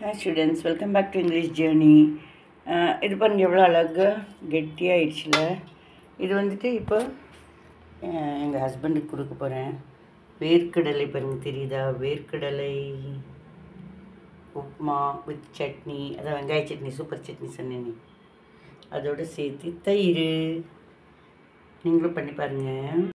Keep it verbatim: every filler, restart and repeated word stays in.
Hi students, welcome back to English Journey. இது பாருங்க எவ்வளோ அழகாக கெட்டியாகிடுச்சுல. இது வந்துட்டு இப்போ எங்கள் ஹஸ்பண்டுக்கு கொடுக்க போகிறேன். வேர்க்கடலை பாருங்க, தெரியுதா? வேர்க்கடலை உப்மா வித் சட்னி, அதான் வெங்காய சட்னி, சூப்பர் சட்னி சொன்னேன். அதோடு சேர்த்து தயிர். நீங்களும் பண்ணி பாருங்கள்.